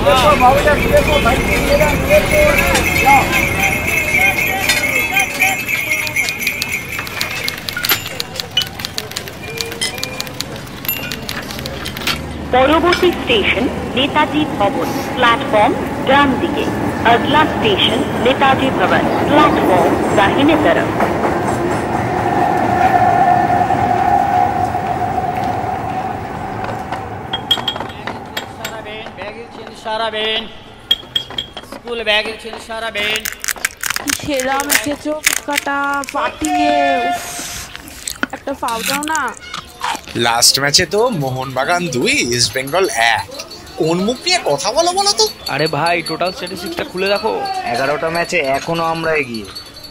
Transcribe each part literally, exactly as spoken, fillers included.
পরবর্তী স্টেশন নেতাজি ভবন, प्लेटफॉर्म डान दिखे। अगला स्टेशन नेताजी भवन, प्लेटफॉर्म दाहिने तरफ। সারাবেন স্কুল ব্যাগের ছিল সারাবেন। সেরা মেখেছো কাটা পাটিয়ে একটা ফাউ দাও না। লাস্ট ম্যাচে তো মোহনবাগান দুই ইস্ট বেঙ্গল এক। কোন মুখ নিয়ে কথা বলো বলো তো? আরে ভাই টোটাল স্ট্যাটিস্টিক্সটা খুলে দেখো, এগারোটা ম্যাচে এখনো আমরা এগিয়ে।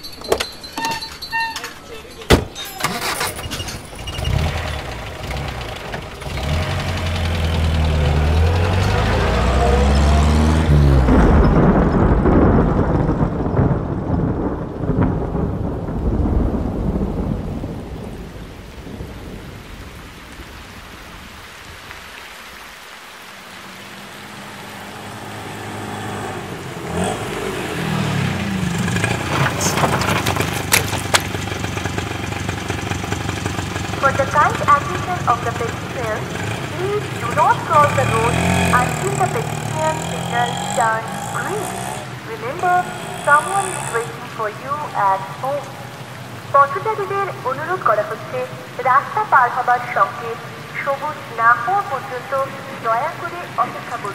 For the kind attention of the pedestrians, please do not cross the road until the pedestrian signal turns green. Remember, someone is waiting for you at home. পথচারীদের অনুরোধ করা হচ্ছে রাস্তা পার হবার সংকেত সবুজ না হওয়া পর্যন্ত দয়া করে অপেক্ষা করুন।